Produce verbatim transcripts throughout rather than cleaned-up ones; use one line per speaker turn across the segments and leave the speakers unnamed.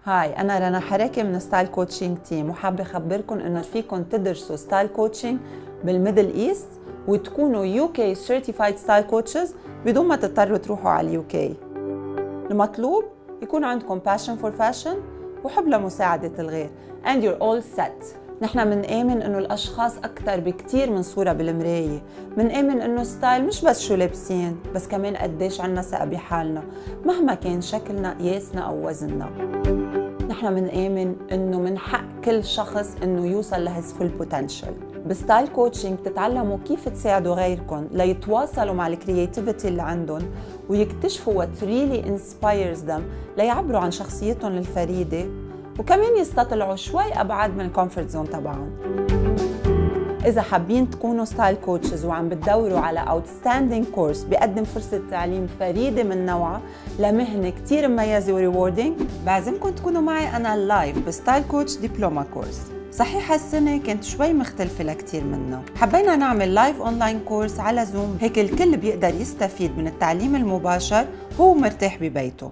هاي أنا رنا حركي من ستايل كوتشنج تيم، وحابة أخبركم إنه فيكم تدرسوا ستايل كوتشنج بالميدل إيست وتكونوا يو كي Certified Style Coaches بدون ما تضطروا تروحوا على اليو كي. المطلوب يكون عندكم passion for fashion وحب لمساعدة الغير and you're all set. نحن منآمن إنه الأشخاص أكثر بكتير من صورة بالمراية، منآمن إنه ستايل مش بس شو لابسين، بس كمان قديش عنا ثقة بحالنا مهما كان شكلنا، قياسنا أو وزننا. نحن منآمن إنه من حق كل شخص إنه يوصل لهز فول بوتنشل. بستايل كوتشنج بتتعلموا كيف تساعدوا غيركم ليتواصلوا مع الكرياتيفيتي اللي عندهم ويكتشفوا what really inspires them ليعبروا عن شخصيتهم الفريدة، وكمان يستطلعوا شوي أبعد من الكومفورت زون تبعهم. إذا حابين تكونوا ستايل كوتشز وعم بتدوروا على outstanding كورس بيقدم فرصة تعليم فريدة من نوعها لمهنة كتير مميزة وريوردينج، بعزمكم تكونوا معي أنا لايف بستايل كوتش دبلوما كورس. صحيح هالسنة كانت شوي مختلفة لكتير منا، حبينا نعمل لايف اونلاين كورس على زوم، هيك الكل بيقدر يستفيد من التعليم المباشر وهو مرتاح ببيته.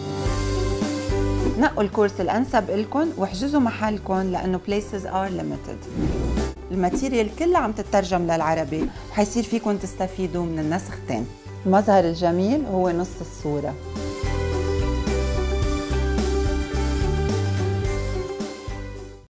نقوا الكورس الأنسب إلكن واحجزوا محلكن لأنه places are limited. الماتيريال كلها عم تترجم للعربي وحيصير فيكن تستفيدوا من النسختين. المظهر الجميل هو نص الصورة.